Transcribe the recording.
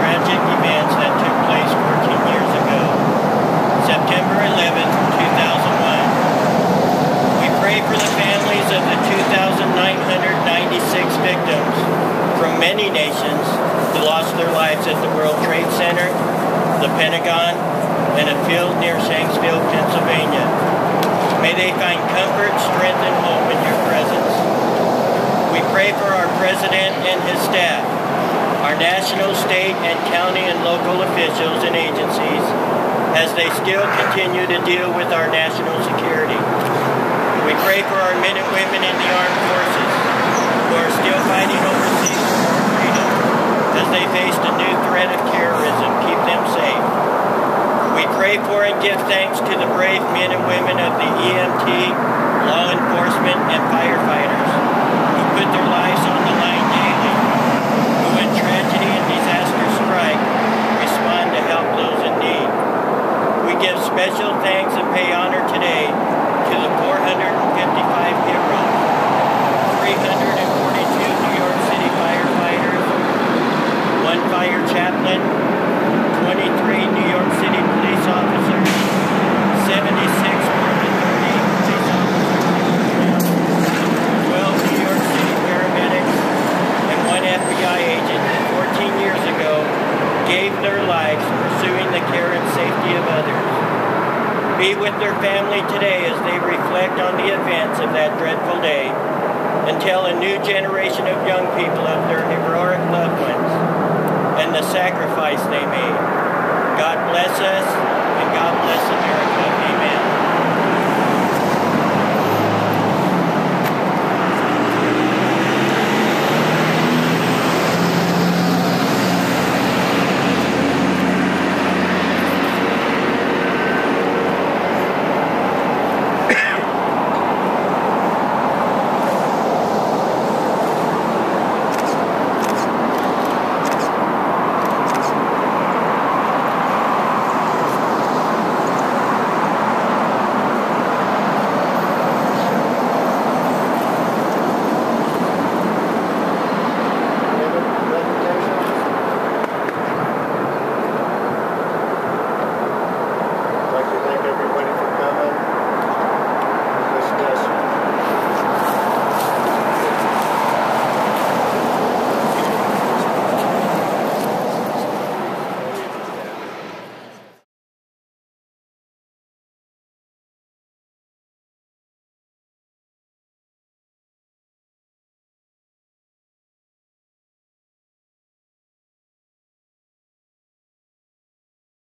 tragic events that took place 14 years ago, September 11th, 2001. We pray for the families of the 2,996 victims from many nations who lost their lives at the World Trade Center, the Pentagon, and a field near Shanksville, Pennsylvania. May they find comfort, strength, and hope in your presence. We pray for our President and his staff, our national, state, and county and local officials and agencies as they still continue to deal with our national security. We pray for our men and women in the armed forces who are still fighting overseas for our freedom as they face the new threat of terrorism. Keep them safe. We pray for and give thanks to the brave men and women of the EMT, law enforcement, and firefighters who put their lives on the line daily, who when tragedy and disaster strike, respond to help those in need. We give special thanks and pay honor today to the 455 heroes, 342 New York City firefighters, 1 fire chaplain, 23 New York City police officers, 76 Portland 30 police officers, 12 New York City paramedics, and 1 FBI agent who 14 years ago gave their lives pursuing the care and safety of others. Be with their family today as they reflect on the events of that dreadful day and tell a new generation of young people of their heroic loved ones and the sacrifice they made. God bless us, and God bless America.